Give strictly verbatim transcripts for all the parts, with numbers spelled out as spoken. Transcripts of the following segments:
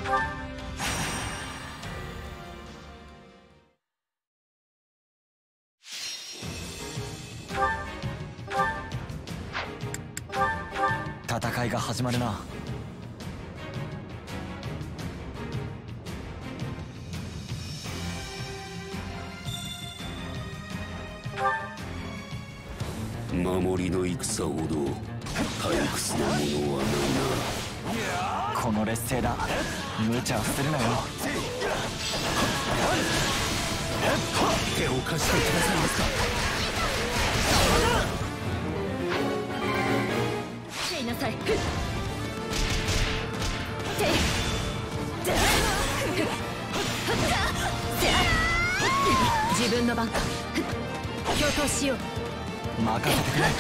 戦いが始まるな。 守りの戦ほど退屈なものはないな。 この劣勢だ。無茶をするなよ。 手を貸してくださいますか。 せいなさい。自分の番か。共闘しよう。 任せてくれ。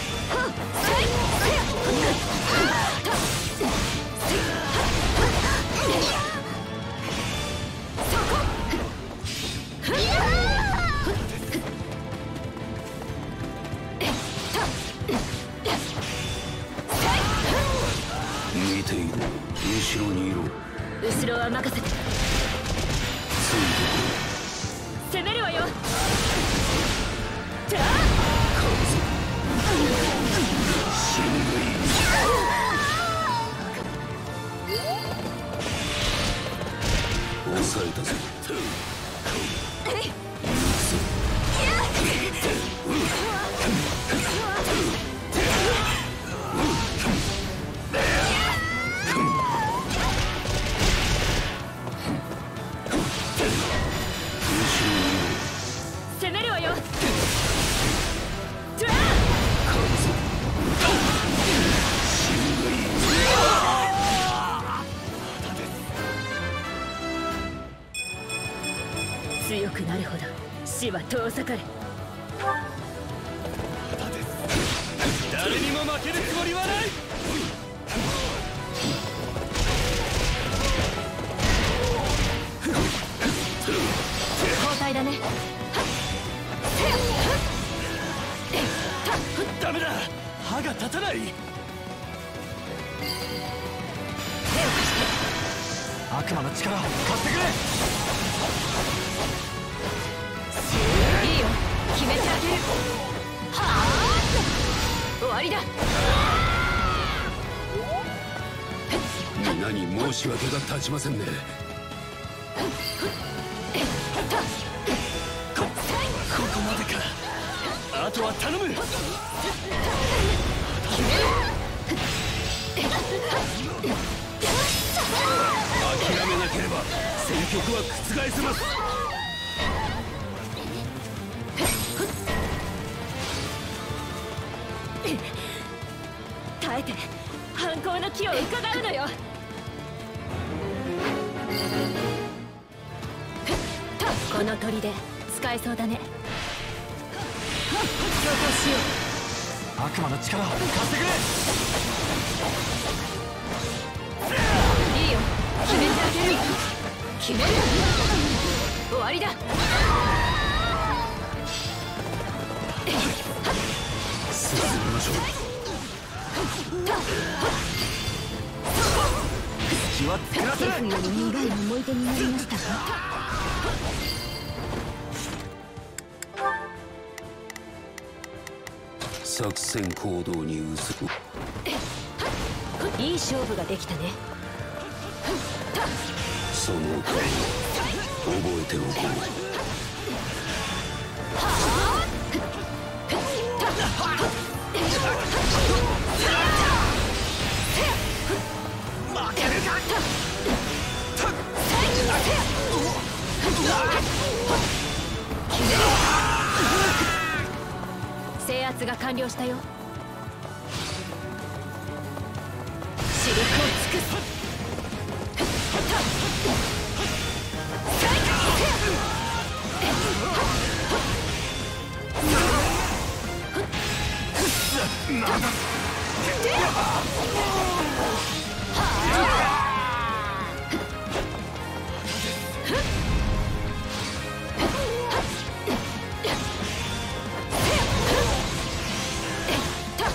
見ている。後ろにいろ。 後ろは任せて。 ついてこ攻めるわよ。 抑えたぜ。 攻めるわよ。強くなるほど死は遠ざかれ。 誰にも負けるつもりはない。 交代だね。 ダメだ。歯が立たない。 悪魔の力貸してくれ。 いいよ、決めてあげる。はあ、終わりだ。 皆に申し訳が立ちませんね。こ、ここまでか。あとは頼む。諦めなければ戦局は覆せます。 耐えて反抗の機を伺うのよ。この砦使えそうだね。共闘しよう。悪魔の力貸してくれ。 いいよ、決めてあげる。決める。終わりだ。 進みましょう。 気は作らせない。 苦い思い出になりましたか。 作戦行動に移す。 いい勝負ができたね。 その顔覚えておこう。負けるか。 制圧が完了したよ。死力を尽くす。 なんだ。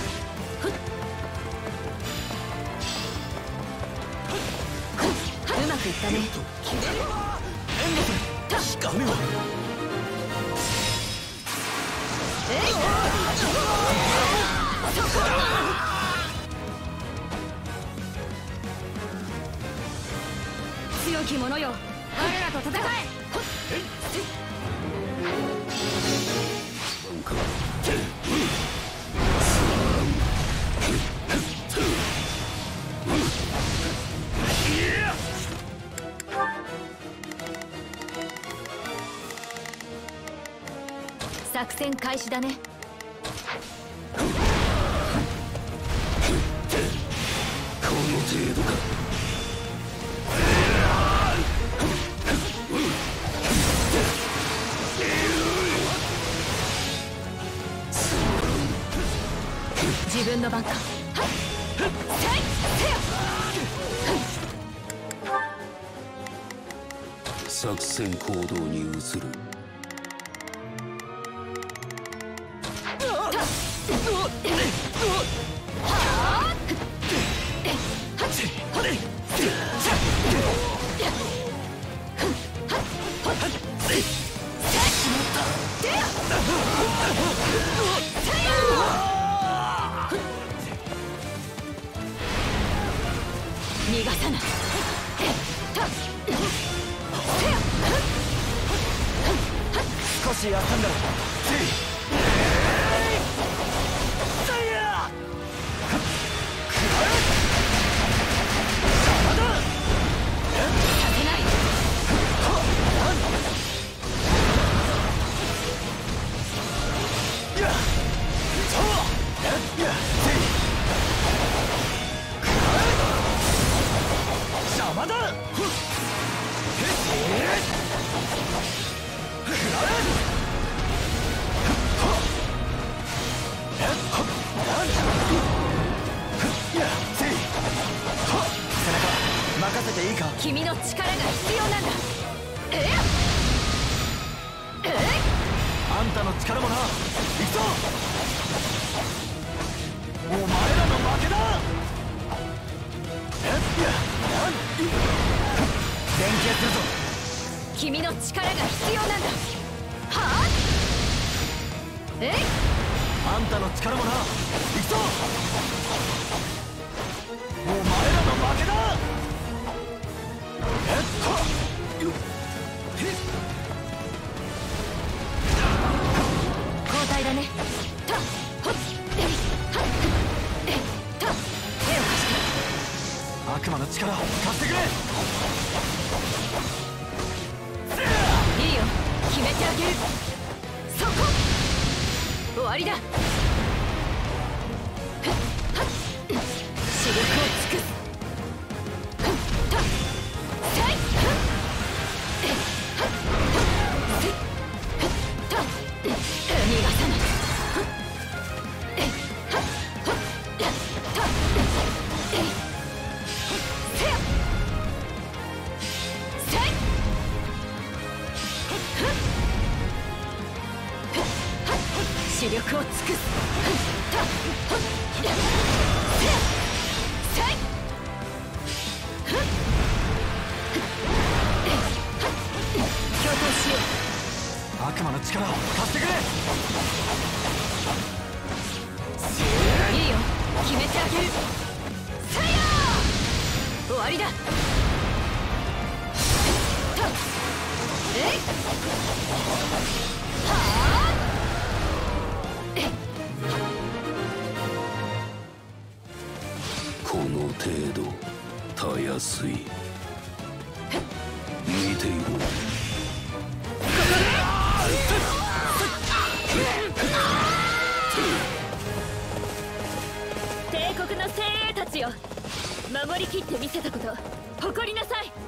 うまくいったね。決める。 しかめはえい。そこ。強き者よ、我らと戦え。作戦開始だね。 この程度か。 自分の番か。 作戦行動に移る。 逃がさない。 少し休んだら邪魔だ。任せていいか。 君の力が必要なんだ。えっえっあんたの力もな。行くぞ。お前らの負けだ。連携するぞ。 君の力が必要なんだ。はあ。えい。 あんたの力もな。行くぞ。お前らの負けだ。えっと交代だね。たっほっえいはっえいたっ手を貸して。 悪魔の力貸してくれ。 いいよ、決めてあげる。そこ終わりだ。視力を尽くす。たっせいえいはっせいたっ逃がさない。えいはっほっやったえいせやせい視力を尽くす。たっほっやせやせい共闘しよう。 悪魔の力貸してくれ。 いいよ、決めてあげる。さやー終わりだ。たっえいはあえいこの程度たやすい。見ていろ。 帝国の精鋭たちよ、守りきってみせたこと誇りなさい。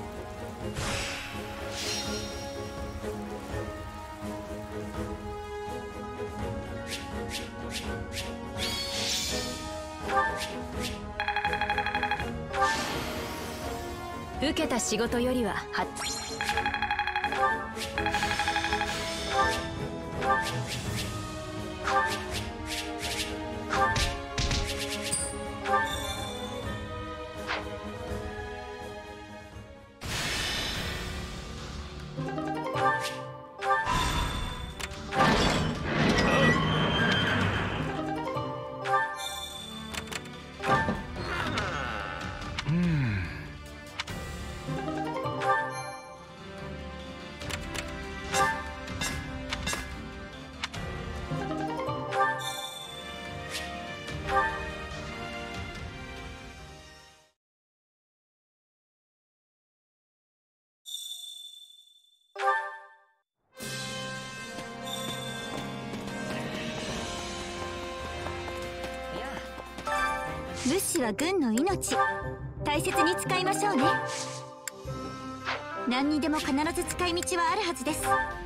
受けた仕事よりははっ物資は軍の命、大切に使いましょうね。何にでも必ず使い道はあるはずです。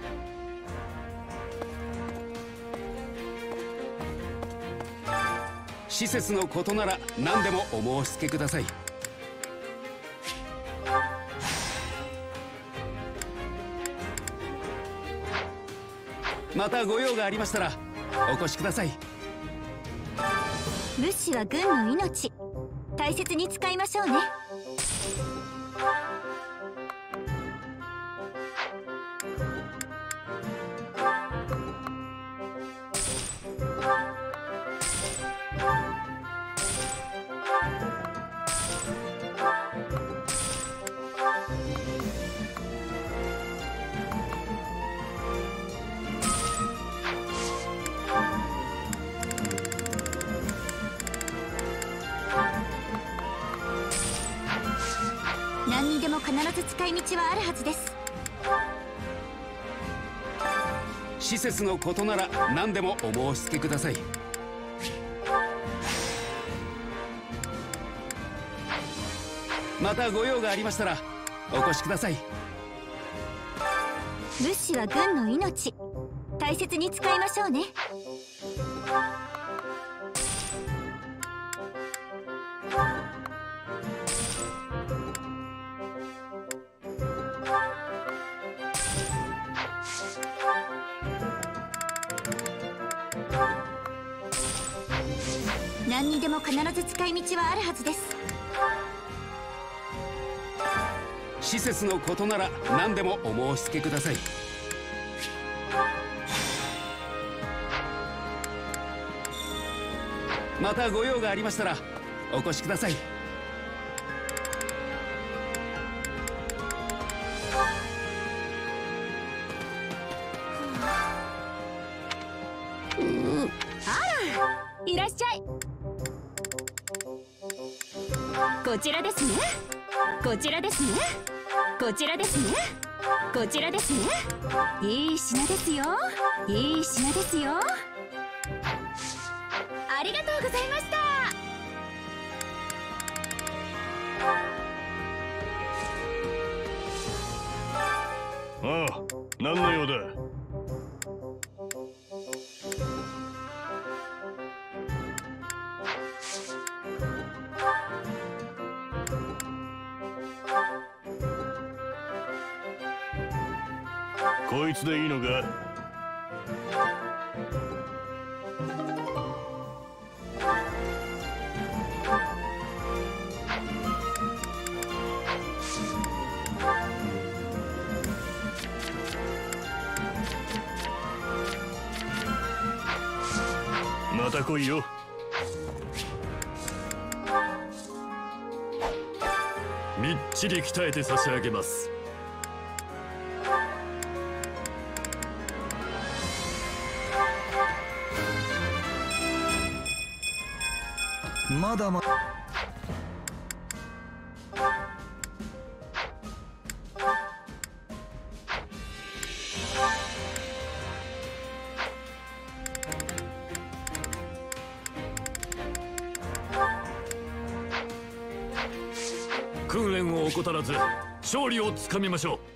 施設のことなら何でもお申し付けください。またご用がありましたらお越しください。 物資は軍の命、大切に使いましょうね。何にでも必ず使い道はあるはずです。 施設のことなら何でもお申し付けください。またご用がありましたらお越しください。 物資は軍の命、大切に使いましょうね。何にでも必ず使い道はあるはずです。 施設のことなら何でもお申し付けください。またご用がありましたらお越しください。 いらっしゃい。こちらですね。こちらですね。こちらですね。こちらですね。いい品ですよ。いい品ですよ。ありがとうございました。 ああ、何の用だ。こいつでいいのか。また来いよ。 みっちり鍛えて差し上げます。 まだまだ訓練を怠らず勝利をつかみましょう。